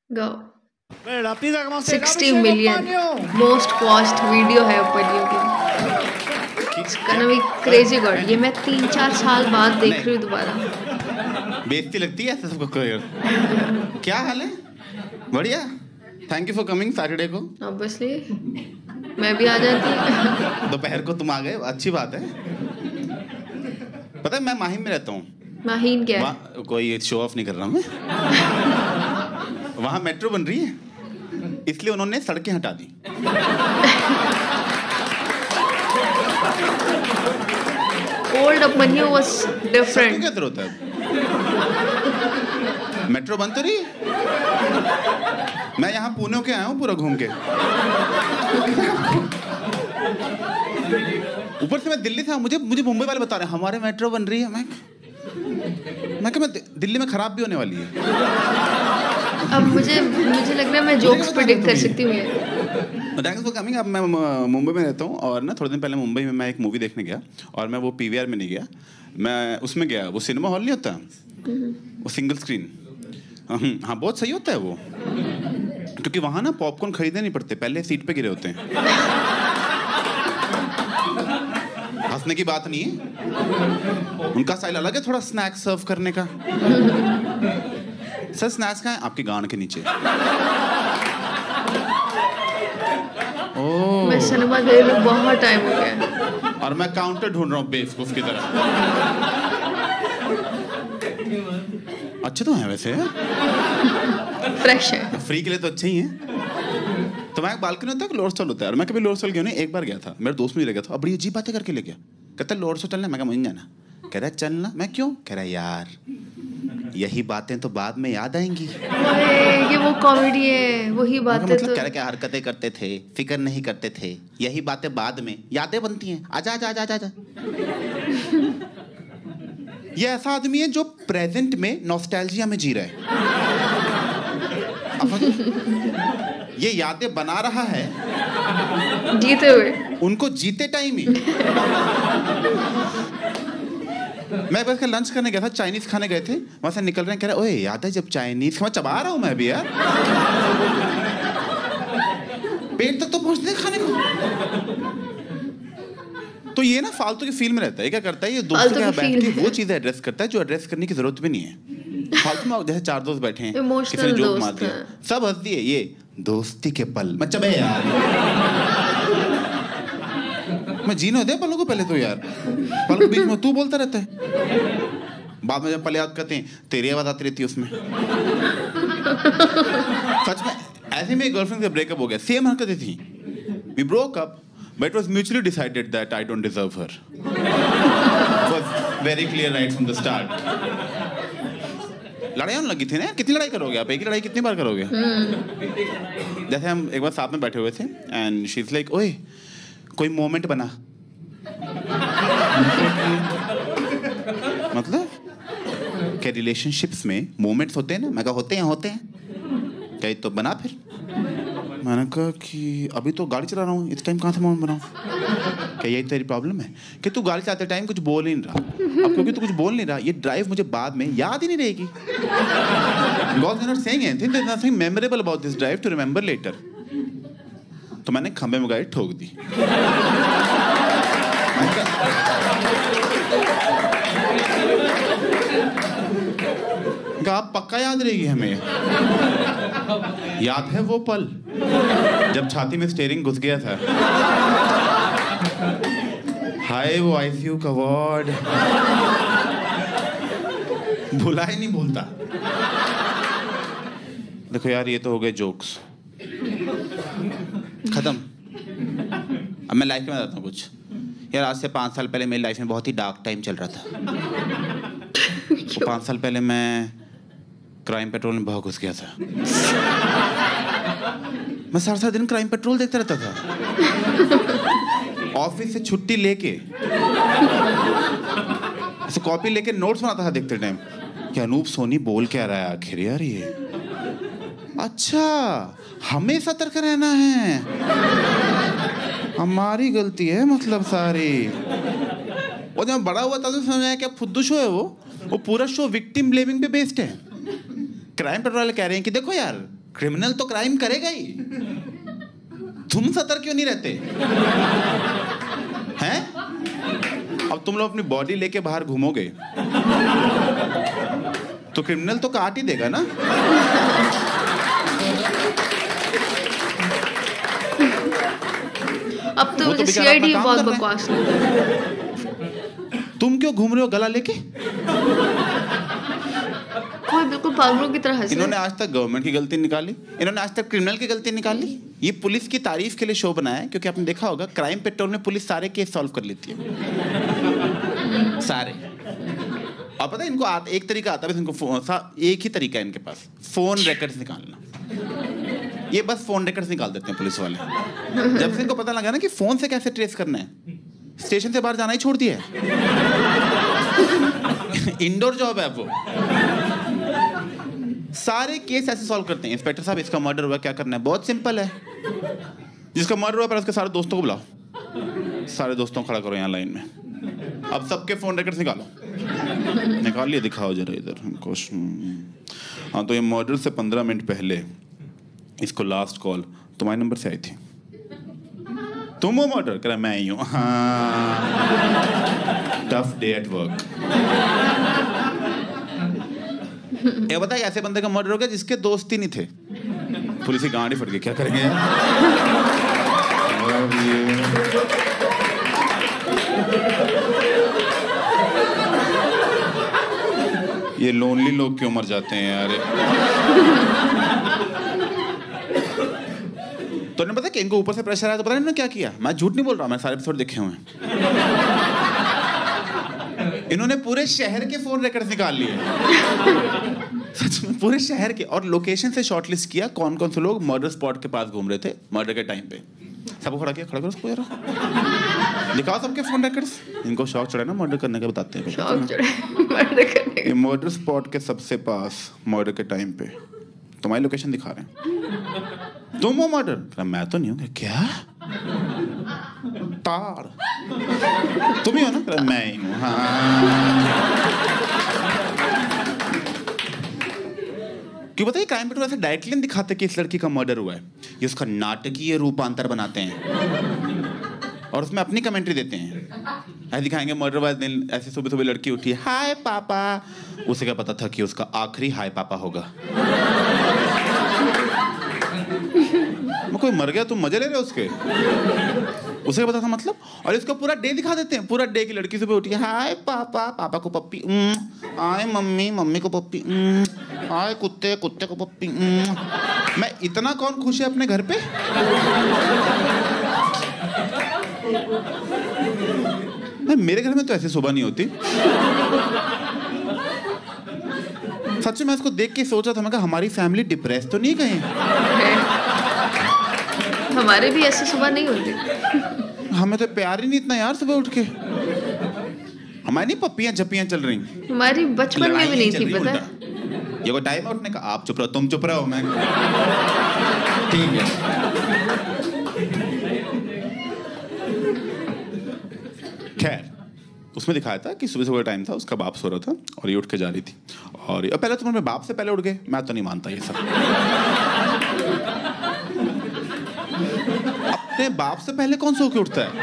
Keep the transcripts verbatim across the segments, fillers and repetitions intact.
Go. Sixty million most watched video है ऊपर YouTube. इसका नाम एक क्रेजी गॉड। ये मैं तीन चार साल बाद देख रही हूँ दोबारा। बेइज्जती लगती है ऐसे सबको कर। क्या हाल है? बढ़िया। Thank you for coming Saturday को। ऑब्वियसली मैं भी आ जाती। दोपहर को तुम आ गए, अच्छी बात है। पता है मैं माहिम में रहता हूँ। माहिम क्या है? कोई शो ऑफ नहीं कर रहा मैं। वहाँ मेट्रो बन रही है, इसलिए उन्होंने सड़कें हटा दी। Old Upmanyu was different. क्या जरूरत है? मेट्रो बंद तो रही। मैं यहाँ पुणे के आया हूँ पूरा घूम के। ऊपर से मैं दिल्ली से, मुझे मुझे मुंबई वाले बता रहे हैं हमारे मेट्रो बन रही है। मैं मैं क्या, मैं दिल्ली में खराब भी होने वाली है। अब मुझे मुझे लग रहा है मैं जोक्स प्रेडिक्ट कर सकती हूँ। Thanks for coming. अब मैं मुंबई में रहता हूँ और ना थोड़े दिन पहले मुंबई में मैं एक मूवी देखने गया और मैं वो पीवीआर में नहीं गया, मैं उसमें गया। वो सिनेमा हॉल नहीं होता, वो सिंगल स्क्रीन। हाँ बहुत सही होता है वो, क्योंकि वहाँ ना पॉपकॉर्न खरीदने नहीं पड़ते, पहले सीट पे गिरे होते हैं। हंसने की बात नहीं है, उनका स्टाइल अलग है थोड़ा स्नैक्स सर्व करने का। सर स्नैक्स कहाँ है? आपकी गांड के नीचे। ओह मैं सिनेमा गए हुए बहुत टाइम हो गया और मैं काउंटर ढूंढ रहा हूँ बेवकूफ की तरह। अच्छे तो हैं वैसे, फ्रेश है, फ्री के लिए तो अच्छे ही हैं। तो मैं बालकनी होता है, लोअर स्टॉल होता है, और मैं कभी लोअर स्टॉल गया नहीं। एक बार गया था, मेरे दोस्त मुझे ले गया था, अब बड़ी अजीब बातें करके ले गया। कहता है लोअर स्टॉल चलना, मैं कहा मुझे जाना। कह रहा है चलना, मैं क्यों? कह रहा है यार यही बातें तो बाद में याद आएंगी। ये वो कॉमेडी है, वही बातें मतलब तो कह रहा क्या हरकतें करते थे, फिक्र नहीं करते थे, यही बातें बाद में यादें बनती हैं। आजा आजा आजा आजा। ये ऐसा आदमी है जो प्रेजेंट में नॉस्टैल्जिया में जी रहा है। ये यादें बना रहा है जीते हुए, उनको जीते टाइम ही। मैं बस लंच करने गया था, चाइनीज खाने गए थे, वहां से निकल रहे हैं, कह रहे ओए याद है जब चाइनीज, मैं चबा रहा हूं मैं भी यार, पेट तक तो पहुंचते खाने को। तो ये ना फालतू की फील में रहता है। क्या करता है ये दोस्तों के साथ बैठ के वो चीजें एड्रेस करता है जो एड्रेस करने की जरूरत भी नहीं है। फालतू में जैसे चार दोस्त बैठे हैं, किसी ने जोक मार दिया, सब हंस दिए, ये दोस्ती के पल। मैं चबे यार, मैं जीने दे पलों को पहले तो यार, पल के बीच में तू बोलता रहता है, बाद में जब पल याद करते हैं तेरी आवाज आती रहती है उसमें। सच में ऐसे में गर्लफ्रेंड से ब्रेकअप हो गया, सेम हरकतें थी। We broke up but it was mutually decided that I don't deserve her. It was very clear right from the start. लड़ाई होने लगी थी ना, कितनी लड़ाई करोगे आप? एक ही लड़ाई कितनी बार करोगे? जैसे हम एक बार साथ में बैठे हुए थे and she's like, ओए कोई मोमेंट बना। मतलब क्या रिलेशनशिप्स में मोमेंट्स होते हैं ना? मैं कहा होते हैं होते हैं। क्या तो बना फिर? मैंने कहा कि अभी तो गाड़ी चला रहा हूँ, इस टाइम कहाँ से मोमेंट बनाऊँ? क्या यही तेरी प्रॉब्लम है कि तू गाड़ी चलाते टाइम कुछ बोल ही नहीं रहा? अब क्योंकि तू कुछ बोल नहीं रहा, ये ड्राइव मुझे बाद में याद ही नहीं रहेगी। God is not saying anything, there is nothing memorable about this drive to remember later. तो मैंने खंबे में गाड़ी ठोक दी। आप पक्का याद रहेगी हमें। याद है वो पल जब छाती में स्टीयरिंग घुस गया था। हाय वो आईसीयू का वार्ड, भुला ही नहीं भूलता। देखो यार ये तो हो गए जोक्स, खत्म। अब मैं लाइफ में बताता हूँ कुछ। यार आज से पाँच साल पहले मेरी लाइफ में बहुत ही डार्क टाइम चल रहा था। तो पाँच साल पहले मैं क्राइम पेट्रोल में बहुत घुस गया था। मैं सारा सारा दिन क्राइम पेट्रोल देखता रहता था। ऑफिस से छुट्टी लेके ऐसे कॉपी लेके नोट्स बनाता था देखते टाइम कि अनूप सोनी बोल क्या रहा है आखिर यार ये। अच्छा हमें सतर्क रहना है, हमारी गलती है मतलब सारी। और जब बड़ा हुआ था तो समझ आया क्या फुद्दू शो है वो वो पूरा शो विक्टिम ब्लेमिंग पे बेस्ड है। क्राइम पेट्रोल वाले कह रहे हैं कि देखो यार क्रिमिनल तो क्राइम करेगा ही, तुम सतर्क क्यों नहीं रहते हैं? अब तुम लोग अपनी बॉडी लेके बाहर घूमोगे तो क्रिमिनल तो काट ही देगा ना। अब तो मुझे सीआईडी बहुत बकवास लगता है। तुम क्यों घूम रहे हो गला लेके? कोई बिल्कुल पागलों की तरह हंस रहा है। इन्होंने आज तक गवर्नमेंट की गलती निकाली, इन्होंने आज तक क्रिमिनल की गलती निकाली। ये पुलिस की तारीफ के लिए शो बनाया है, क्योंकि आपने देखा होगा क्राइम पेट्रोल में पुलिस सारे केस सॉल्व कर लेती है, सारे। और पता है इनको आ, एक तरीका आता है, बस इनको एक ही तरीका है इनके पास, फोन रिकॉर्ड्स निकालना। ये बस फोन रिकॉर्ड्स निकाल देते हैं पुलिस वाले। जब से इनको पता लगा ना कि फोन से कैसे ट्रेस करना है, स्टेशन से बाहर जाना ही छोड़ दिया है। इंडोर जॉब है वो। सारे केस ऐसे सॉल्व करते हैं। इंस्पेक्टर साहब इसका मर्डर हुआ, क्या करना है? बहुत सिंपल है, जिसका मर्डर हुआ पर उसके सारे दोस्तों को बुलाओ, सारे दोस्तों को खड़ा करो यहाँ लाइन में। अब सबके फोन रिकॉर्ड्स निकालो, निकाल लिए, दिखाओ जरा इधर हमको। हाँ, तो ये मर्डर से पंद्रह मिनट पहले इसको लास्ट कॉल तुम्हारे नंबर से आई थी। तुम वो मर्डर करा? मैं ही हूँ। हाँ, टफ डे एट वर्क। ये बताइए ऐसे बंदे का मर्डर हो गया जिसके दोस्त ही नहीं थे, पुलिस की गाड़ी फट गई, क्या करेंगे? ये लोनली लोग क्यों मर जाते हैं यार? तो नहीं पता कि इनको ऊपर से प्रेशर आया, तो पता नहीं इन्होंने क्या किया। मैं झूठ नहीं बोल रहा, मैं सारे एपिसोड देखे हुए हैं। इन्होंने पूरे शहर के फोन रिकॉर्ड्स निकाल लिए, सच में पूरे शहर के, और लोकेशन से शॉर्टलिस्ट किया कौन कौन से लोग मर्डर स्पॉट के पास घूम रहे थे मर्डर के टाइम पे। सबको खड़ा किया, खड़ा करो सबको यार, दिखाओ सबके फोन रिकॉर्ड्स। इनको शौक चढ़ा ना मर्डर करने का, बताते हैं शौक चढ़ा मर्डर करने का। ये मर्डर स्पॉट के सबसे पास मर्डर के टाइम पे तुम्हारी लोकेशन दिखा रहे हैं। तुम हो मर्डर? मैं तो नहीं हूँ। क्या ताड़ तुम ही हो ना? मैं ही हूँ। हाँ, क्यों बताइए क्राइम पेट्रोल ऐसे डायरेक्टली नहीं दिखाते कि इस लड़की का मर्डर हुआ है, ये उसका नाटकीय रूपांतर बनाते हैं और उसमें अपनी कमेंट्री देते हैं। ऐसे दिखाएंगे मर्डर वाले दिन, ऐसे सुबह सुबह लड़की उठी, हाय पापा, उसे क्या पता था कि उसका आखिरी हाय पापा होगा। कोई मर गया, तुम मजे ले रहे हो उसके, उसे क्या पता था मतलब। और इसको पूरा डे दिखा देते हैं, पूरा डे की लड़की सुबह उठी, हाय पापा, पापा को पप्पी, आए मम्मी, मम्मी को पप्पी, आए कुत्ते, कुत्ते को पप्पी। मैं इतना कौन खुश है अपने घर पे? नहीं, मेरे घर में तो ऐसी सुबह नहीं होती। सच में इसको देख के सोचा था, मैं कहा हमारी फैमिली डिप्रेस तो नहीं कहीं? हमारे भी ऐसे सुबह नहीं होती। हमें तो प्यार ही नहीं इतना यार सुबह उठ के। हमारी नहीं पप्पियां झप्पियां चल रही, हमारी बचपन में भी नहीं थी, पता है। ये को टाइम उठने का, आप चुप रहो, तुम चुप रहो, मैं ठीक है। खैर, उसमें दिखाया था कि सुबह सुबह टाइम था, उसका बाप सो रहा था और ये उठ के जा रही थी। और ये पहले तुम अपने बाप से पहले उठ गए, मैं तो नहीं मानता ये सब। अपने बाप से पहले कौन सो के उठता है?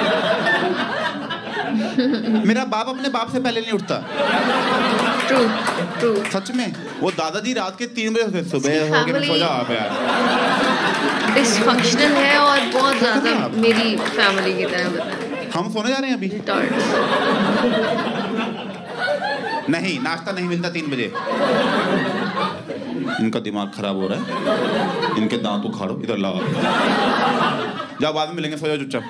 मेरा बाप अपने बाप से पहले नहीं उठता। True, true. सच में वो दादाजी रात के तीन बजे सुबह हो के सो जाओ आप यार। डिसफंक्शनल है और बहुत ज्यादा मेरी फैमिली की तरह, बताएं। हम सोने जा रहे हैं अभी। नहीं, नाश्ता नहीं मिलता तीन बजे। इनका दिमाग खराब हो रहा है, इनके दांत उखाड़ो, इधर लाओ, जाओ बाद में मिलेंगे, सो जाओ चुपचाप।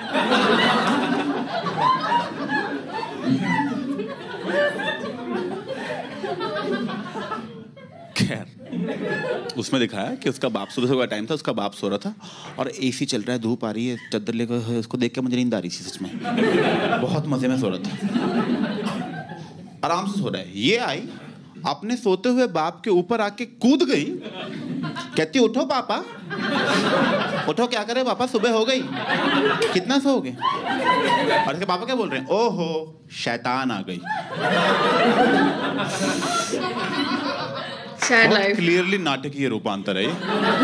खैर, उसमें दिखाया कि उसका बाप, सुबह सुबह टाइम था, उसका बाप सो रहा था और एसी चल रहा है, धूप आ रही है, चादर लेकर, उसको देख के मुझे नींद आ रही थी। सच में बहुत मजे में सो रहा था, आराम से सो रहा है। ये आई, अपने सोते हुए बाप के ऊपर आके कूद गई, कहती उठो पापा, उठो, क्या करे पापा, सुबह हो गई, कितना सोओगे? और इसके पापा क्या बोल रहे हैं? ओहो शैतान आ गई। Sad life. क्लियरली नाटकीय रूपांतर है ये।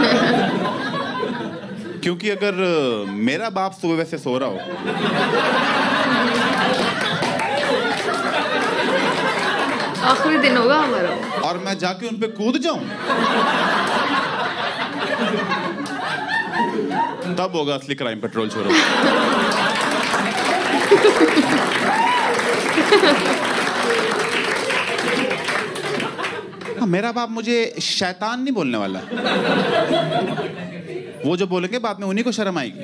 क्योंकि अगर मेरा बाप सुबह वैसे सो रहा हो, आखिरी दिन होगा हमारा, और मैं जाके उन पे कूद जाऊं, तब होगा असली क्राइम पेट्रोल छोड़ो। हाँ, मेरा बाप मुझे शैतान नहीं बोलने वाला। वो जो बोलेंगे बाद में उन्हीं को शर्म आएगी।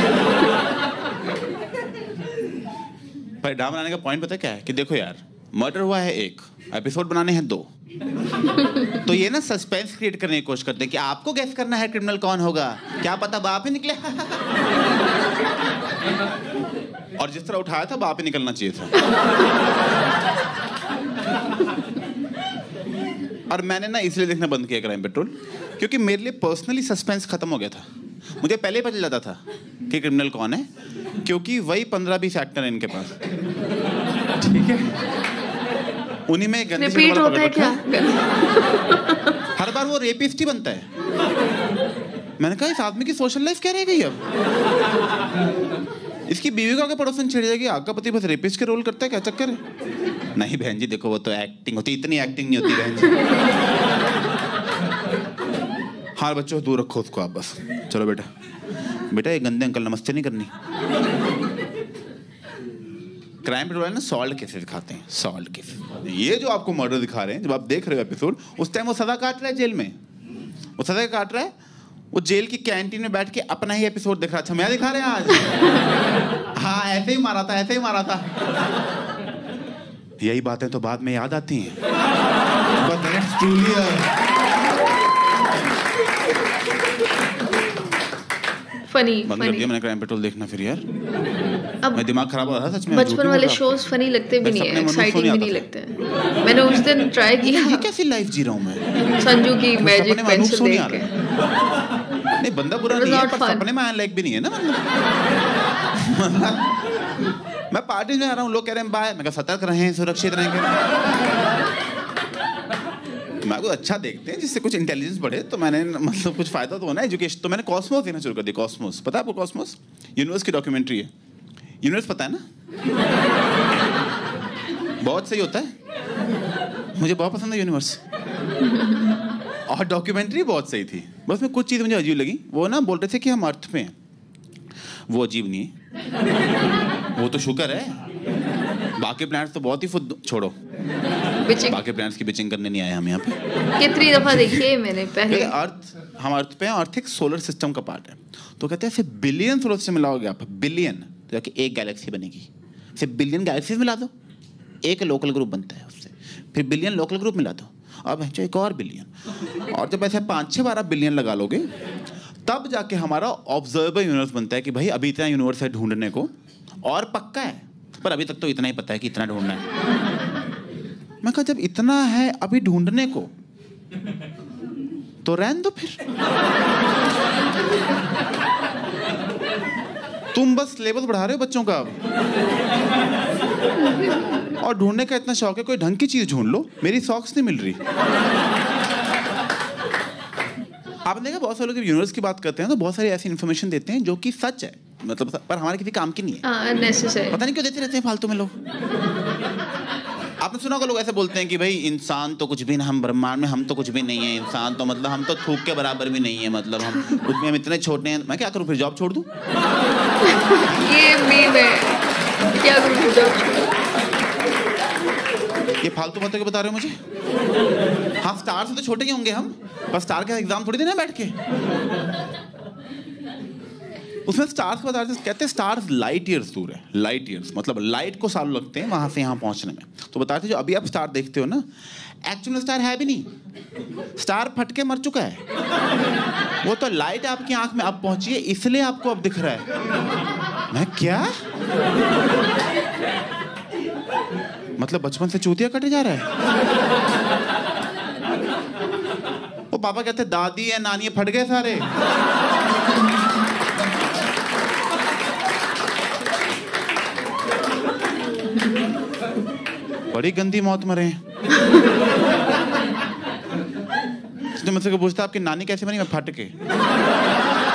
पर ड्रामा बनाने का पॉइंट पता है क्या है? कि देखो यार, मर्डर हुआ है एक, एपिसोड बनाने हैं दो। तो ये ना सस्पेंस क्रिएट करने की कोशिश करते हैं कि आपको गेस करना है क्रिमिनल कौन होगा, क्या पता बाप ही निकले। और जिस तरह उठाया था बाप ही निकलना चाहिए था। और मैंने ना इसलिए देखना बंद किया क्राइम पेट्रोल, क्योंकि मेरे लिए पर्सनली सस्पेंस खत्म हो गया था। मुझे पहले ही पता चल जाता था कि क्रिमिनल कौन है, क्योंकि वही पंद्रह बीस एक्टर हैं इनके पास, ठीक है? उन्हीं में गंदी रिपीट होता है क्या? हर बार वो रेपिस्ट ही बनता है। मैंने कहा इस आदमी की सोशल लाइफ क्या रह गई अब? इसकी बीवी को आगे पड़ोसन छिड़ जाएगी, आपका पति बस रेपिस्ट के रोल करता है, क्या चक्कर है? नहीं बहन जी देखो, वो तो एक्टिंग होती, इतनी एक्टिंग नहीं होती बहन जी। हाँ बच्चों दूर रखो उसको आप बस। चलो बेटा, बेटा ये गंदे अंकल नमस्ते नहीं करनी। क्राइम पेट्रोल ना सॉल्ट केसेस दिखाते हैं, सॉल्ट केसेस। ये जो आपको मर्डर दिखा रहे हैं, जब आप देख रहे हो एपिसोड, उस टाइम वो सजा काट रहा है जेल में, वो सजा काट रहा है, वो जेल की कैंटीन में बैठ के अपना ही एपिसोड दिख रहा था। मैं दिखा रहे हैं आज। हाँ ऐसे ही मारा था, ऐसे ही मारा था। यही बातें तो बाद में याद आती हैं। But that's truly a... funny बंद कर दिया मैंने क्राइम पेट्रोल देखना फिर यार। अब मैं दिमाग खराब हो रहा था सच में। बचपन वाले शोज फनी लगते भी नहीं है, एक्साइटिंग भी नहीं लगते हैं। मैंने उस दिन ट्राई किया। ये कैसी लाइफ जी रहा हूँ मैं? संजू की मैजिक पेंसिल देख के। नहीं बंदा बुरा नहीं है, पर सपने में आने लायक भी नहीं है ना। मतलब मैं पार्टी में आ रहा हूँ, लोग कह रहे हैं बाय, मैं कहा सतर्क रहें, सुरक्षित रहेंगे। मैं को अच्छा देखते हैं जिससे कुछ इंटेलिजेंस बढ़े, तो मैंने मतलब कुछ फायदा तो होना है, एजुकेशन। तो मैंने कॉस्मोस देखना शुरू कर दिया। कॉस्मोस पता है आपको? कॉस्मोस यूनिवर्स की डॉक्यूमेंट्री है। यूनिवर्स पता है ना? बहुत सही होता है, मुझे बहुत पसंद है यूनिवर्स। और डॉक्यूमेंट्री बहुत सही थी, बस में कुछ चीज़ मुझे अजीब लगी। वो ना बोल रहे थे कि हम अर्थ पे हैं, वो अजीब नहीं है, वो तो शुक्र है। बाकी प्लैनेट्स तो बहुत ही फुद, छोड़ो बाकी प्लैनेट्स की बिचिंग करने नहीं आए हम यहाँ पे। कितनी दफा देखी है मैंने पहले। अर्थ, हम अर्थ पे हैं, अर्थ एक सोलर सिस्टम का पार्ट है। तो कहते हैं ऐसे बिलियन सोलर सिस्टम मिलाओगे आप, बिलियन, तो जाके एक गैलेक्सी बनेगी। फिर बिलियन गैलेक्सीज मिला दो, एक लोकल ग्रुप बनता है उससे। फिर बिलियन लोकल ग्रुप मिला दो, अब है एक और बिलियन। और जब ऐसे पाँच छः बारह बिलियन लगा लोगे, तब जाके हमारा ऑब्जर्वेबल यूनिवर्स बनता है कि भाई अभी इतना यूनिवर्स है ढूंढने को, और पक्का है, पर अभी तक तो इतना ही पता है कि इतना ढूंढना है। मैं कहा जब इतना है अभी ढूंढने को, तो रहने दो फिर। तुम बस सिलेबस बढ़ा रहे हो बच्चों का अब। और ढूंढने का इतना शौक है, कोई ढंग की चीज ढूंढ लो। मेरी सॉक्स नहीं मिल रही। आपने देखा बहुत सारे लोग जब यूनिवर्स की बात करते हैं तो बहुत सारी ऐसी इन्फॉर्मेशन देते हैं जो कि सच है, मतलब पर हमारे किसी काम की नहीं है। अननेसेसरी। पता नहीं क्यों देते रहते हैं फालतू में लोग। आपने सुना होगा लोग ऐसे बोलते हैं कि भाई इंसान तो कुछ भी ना, हम ब्रह्मांड में हम तो कुछ भी नहीं है। इंसान तो मतलब हम तो थूक के बराबर भी नहीं है, मतलब हम उसमें हम इतने छोटे हैं। मैं क्या करूं फिर, जॉब छोड़ दूं? ये मीम है, क्या करूं जॉब छोड़? ये फालतू बातें क्यों बता रहे हो मुझे? हाँ स्टार से तो छोटे ही होंगे हम, पर स्टार का एग्जाम थोड़ी देना बैठ के। उसमें स्टार्स को बता रहे थे, कहते हैं स्टार्स लाइट ईयर्स दूर है। लाइट ईयर्स मतलब लाइट को सालों लगते हैं वहां से यहाँ पहुंचने में। तो बता रहे थे जो अभी आप स्टार देखते हो ना, एक्चुअल स्टार है भी नहीं, स्टार फट के मर चुका है। वो तो लाइट आपकी आंख में अब पहुंची है, इसलिए आपको अब दिख रहा है। मैं क्या मतलब बचपन से चूतिया कटे जा रहा है। वो पापा कहते दादी है नानी फट गए सारे। बड़ी गंदी मौत मरे हैं। जो मुझसे पूछता आपकी नानी कैसे बनी, मैं फट के